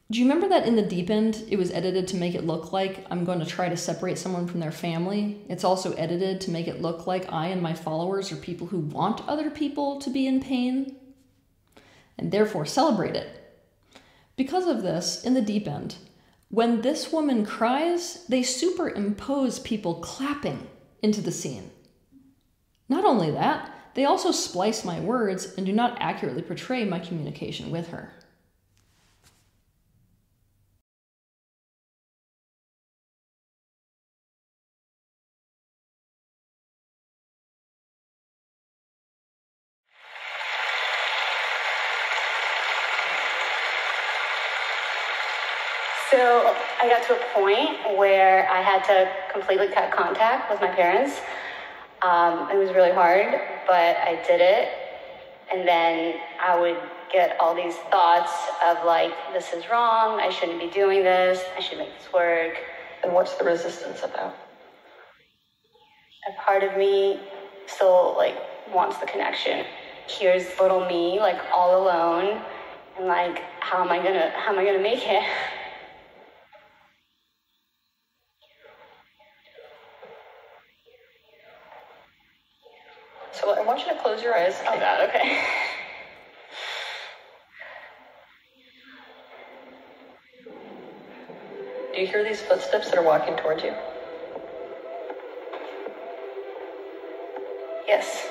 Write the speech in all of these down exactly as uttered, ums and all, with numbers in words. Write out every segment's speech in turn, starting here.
Do you remember that in the deep end, it was edited to make it look like I'm going to try to separate someone from their family? It's also edited to make it look like I and my followers are people who want other people to be in pain and therefore celebrate it. Because of this, in the deep end, when this woman cries, they superimpose people clapping into the scene. Not only that, they also splice my words and do not accurately portray my communication with her. So I got to a point where I had to completely cut contact with my parents. Um, it was really hard, but I did it. And then I would get all these thoughts of like, this is wrong, I shouldn't be doing this, I should make this work. And what's the resistance about? A part of me still like wants the connection. Here's little me like all alone, and like, how am I gonna, how am I gonna make it? So I want you to close your eyes. Oh God, okay. Do you hear these footsteps that are walking towards you? Yes.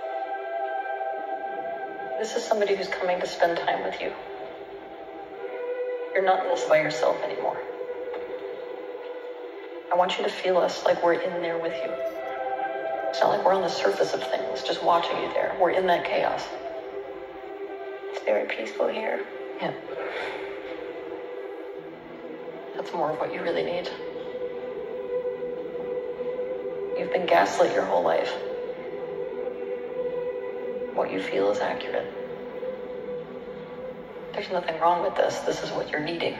This is somebody who's coming to spend time with you. You're not in this by yourself anymore. I want you to feel us like we're in there with you. It's not like we're on the surface of things, just watching you there. We're in that chaos. It's very peaceful here. Yeah. That's more of what you really need. You've been gaslit your whole life. What you feel is accurate. There's nothing wrong with this. This is what you're needing.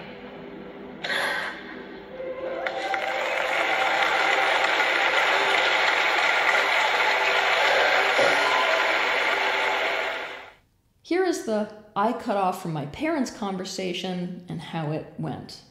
Here is the I cut off from my parents' conversation and how it went.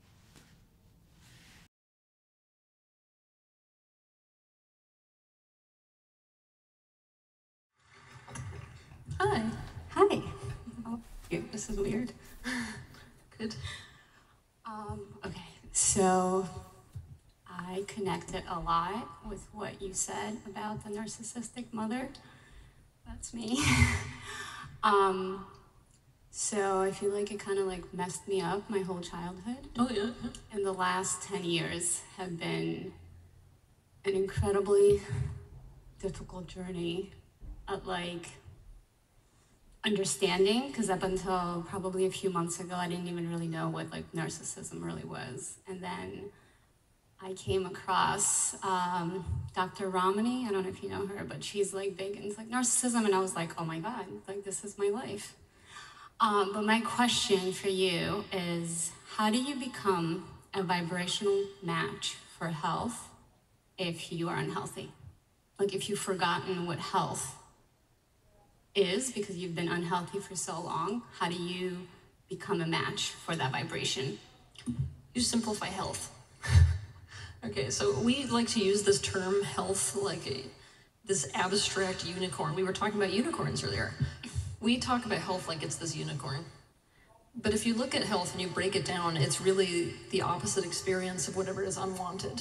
Hi. Hi. Oh, yeah, this is weird. Good. Um, okay, so I connected a lot with what you said about the narcissistic mother. That's me. um, so I feel like it kind of like messed me up my whole childhood. Oh, yeah. And the last ten years have been an incredibly difficult journey at like understanding, because up until probably a few months ago, I didn't even really know what like narcissism really was. And then I came across um, Doctor Ramani. I don't know if you know her, but she's like big into like narcissism, and I was like, oh my God, like this is my life. Um, but my question for you is, how do you become a vibrational match for health if you are unhealthy? Like if you've forgotten what health is because you've been unhealthy for so long, how do you become a match for that vibration? You simplify health. Okay, so we like to use this term health like a, this abstract unicorn. We were talking about unicorns earlier. We talk about health like it's this unicorn. But if you look at health and you break it down, it's really the opposite experience of whatever is unwanted.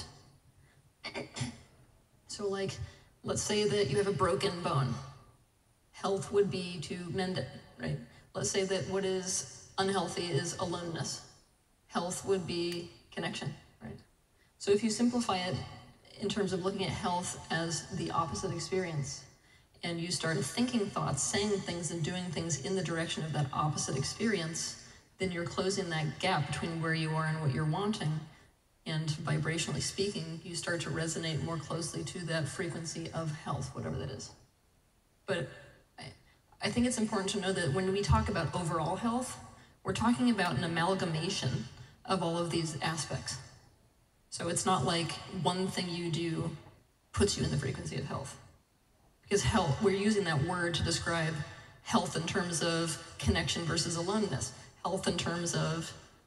So like, let's say that you have a broken bone. Health would be to mend it, right? Let's say that what is unhealthy is aloneness. Health would be connection, right? So if you simplify it in terms of looking at health as the opposite experience, and you start thinking thoughts, saying things, and doing things in the direction of that opposite experience, then you're closing that gap between where you are and what you're wanting. And vibrationally speaking, you start to resonate more closely to that frequency of health, whatever that is. But I, I think it's important to know that when we talk about overall health, we're talking about an amalgamation of all of these aspects. So it's not like one thing you do puts you in the frequency of health. Because health, we're using that word to describe health in terms of connection versus aloneness. Health in terms of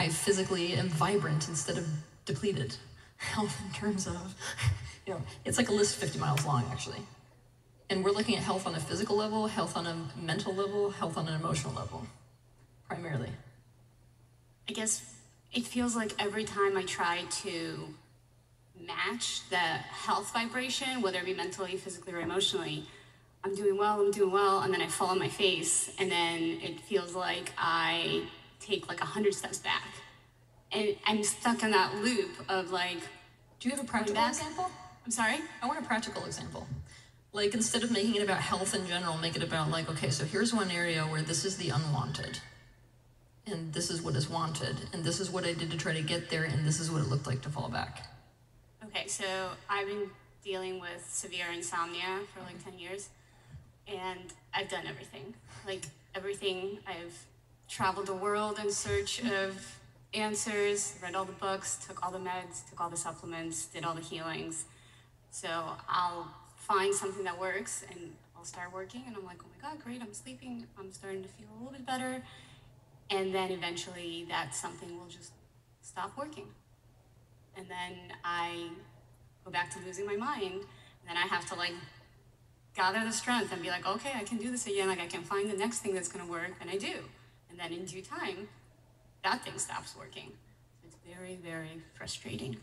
I physically am vibrant instead of depleted. Health in terms of, you know, it's like a list fifty miles long, actually. And we're looking at health on a physical level, health on a mental level, health on an emotional level, primarily. I guess it feels like every time I try to match the health vibration, whether it be mentally, physically, or emotionally, I'm doing well, I'm doing well, and then I fall on my face, and then it feels like I take like a hundred steps back. And I'm stuck in that loop of like, do you have a practical example? I'm sorry? I want a practical example. Like, instead of making it about health in general, make it about like, okay, so here's one area where this is the unwanted, and this is what is wanted, and this is what I did to try to get there, and this is what it looked like to fall back. Okay, so I've been dealing with severe insomnia for like ten years, and I've done everything. Like, everything. I've traveled the world in search of answers, read all the books, took all the meds, took all the supplements, did all the healings. So I'll find something that works, and I'll start working, and I'm like, oh my God, great, I'm sleeping, I'm starting to feel a little bit better. And then eventually that something will just stop working. And then I go back to losing my mind, and then I have to like gather the strength and be like, okay, I can do this again, like I can find the next thing that's gonna work, and I do. And then in due time, that thing stops working. So it's very, very frustrating.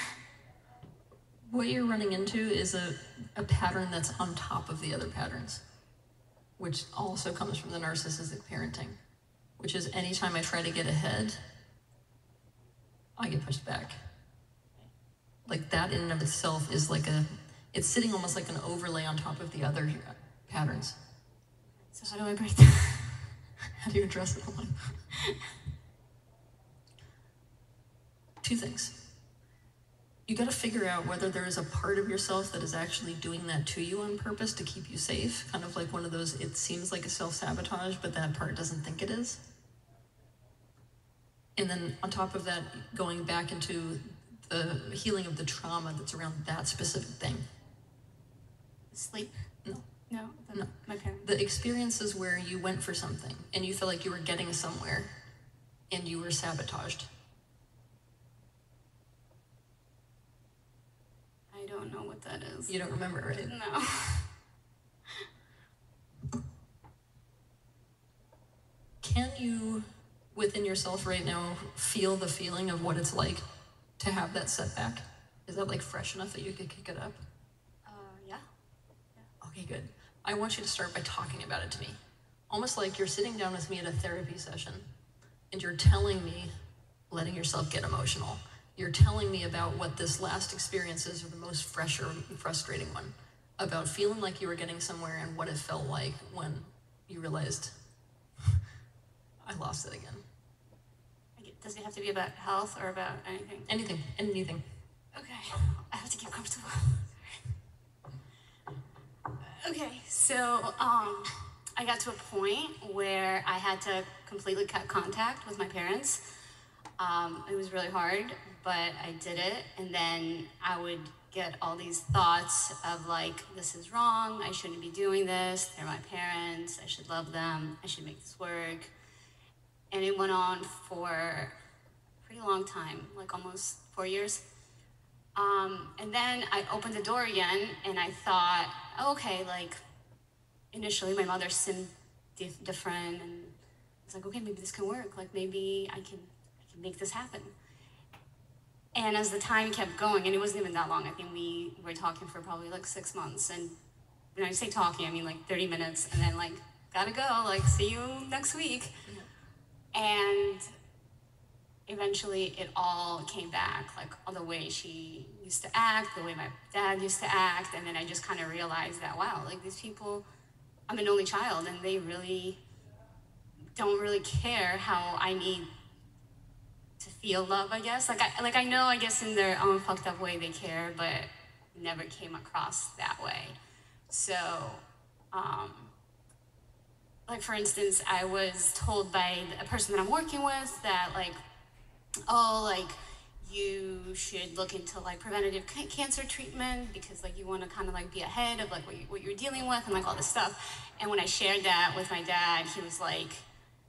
What you're running into is a, a pattern that's on top of the other patterns, which also comes from the narcissistic parenting, which is anytime I try to get ahead, I get pushed back. Like, that in and of itself is like a, it's sitting almost like an overlay on top of the other patterns. So how do I break that? How do you address it? Two things. You got to figure out whether there is a part of yourself that is actually doing that to you on purpose to keep you safe. Kind of like one of those, it seems like a self-sabotage, but that part doesn't think it is. And then on top of that, going back into the healing of the trauma that's around that specific thing. Sleep? No. No, the, no. My parents. The experiences where you went for something and you felt like you were getting somewhere and you were sabotaged. I don't know what that is. You don't remember, right? No. Can you, within yourself right now, feel the feeling of what it's like to have that setback? Is that like fresh enough that you could kick it up? Uh, yeah. yeah. Okay, good. I want you to start by talking about it to me. Almost like you're sitting down with me at a therapy session and you're telling me, letting yourself get emotional. You're telling me about what this last experience is, or the most fresh or frustrating one, about feeling like you were getting somewhere and what it felt like when you realized, I lost it again. Does it have to be about health or about anything? Anything, anything. Okay, I have to get comfortable. Okay, so um, I got to a point where I had to completely cut contact with my parents. Um, it was really hard, but I did it, and then I would get all these thoughts of like, this is wrong, I shouldn't be doing this, they're my parents, I should love them, I should make this work. And it went on for a pretty long time, like almost four years. Um, and then I opened the door again, and I thought, oh, okay, like, initially my mother seemed dif- different, and it's like, okay, maybe this can work, like maybe I can, I can make this happen. And as the time kept going, and it wasn't even that long, I think we were talking for probably like six months, and when I say talking, I mean like thirty minutes, and then like, gotta go, like, see you next week. And eventually it all came back, like all the way she used to act, the way my dad used to act, and then I just kind of realized that, wow, like these people, I'm an only child, and they really don't really care how I need to feel love, I guess. Like I, like I know, I guess in their own fucked up way they care, but never came across that way. So, um, like for instance, I was told by a person that I'm working with that like, oh, like you should look into like preventative ca- cancer treatment because like you want to kind of like be ahead of like what, you, what you're dealing with and like all this stuff. And when I shared that with my dad, he was like,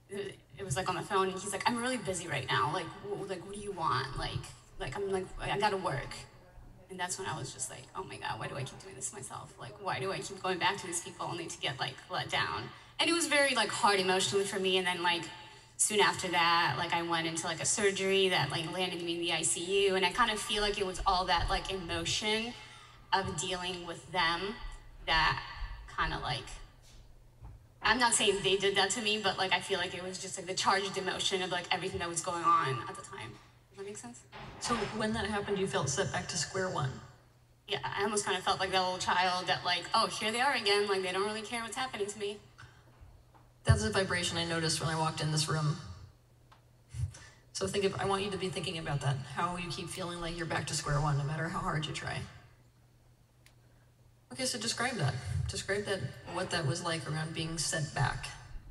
it, it was like on the phone, and he's like, I'm really busy right now. Like, w- like, what do you want? Like, like I'm like, I gotta work. And that's when I was just like, oh my God, why do I keep doing this to myself? Like, why do I keep going back to these people only to get like let down? And it was very like hard emotionally for me. And then like soon after that, like I went into like a surgery that like landed me in the I C U. And I kind of feel like it was all that like emotion of dealing with them that kind of like, I'm not saying they did that to me, but like I feel like it was just like the charged emotion of like everything that was going on at the time. Does that make sense? So when that happened, you felt set back to square one. Yeah, I almost kind of felt like that little child that like, oh, here they are again. Like they don't really care what's happening to me. That's a vibration I noticed when I walked in this room. So think of, I want you to be thinking about that, how you keep feeling like you're back to square one, no matter how hard you try. Okay, so describe that. Describe that, what that was like around being set back.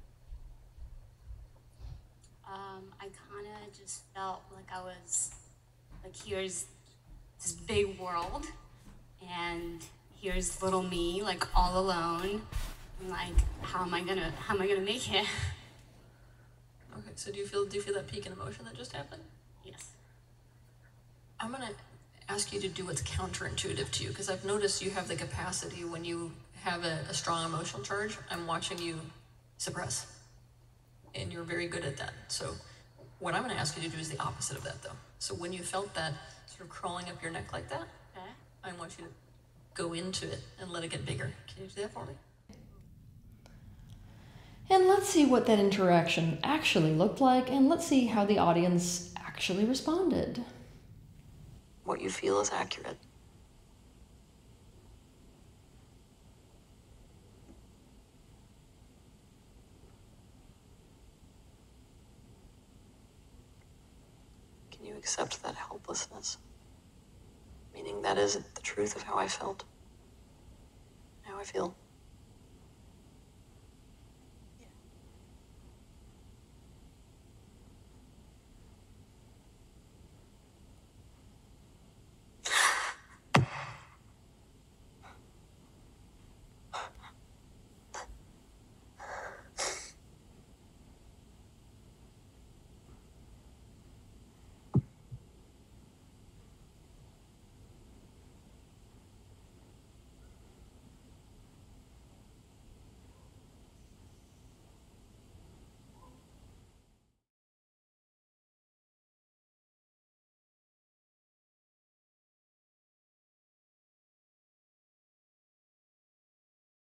Um, I kind of just felt like I was, like here's this big world, and here's little me, like all alone. And like, how am I gonna, how am I gonna make it? Okay, so do you feel, do you feel that peak in emotion that just happened? Yes. I'm gonna ask you to do what's counterintuitive to you, because I've noticed you have the capacity when you have a, a strong emotional charge, I'm watching you suppress. And you're very good at that. So what I'm gonna ask you to do is the opposite of that though. So when you felt that sort of crawling up your neck like that, Okay. I want you to go into it and let it get bigger. Can you do that for me? And let's see what that interaction actually looked like, and let's see how the audience actually responded. What you feel is accurate. Can you accept that helplessness? Meaning that is the truth of how I felt, how I feel.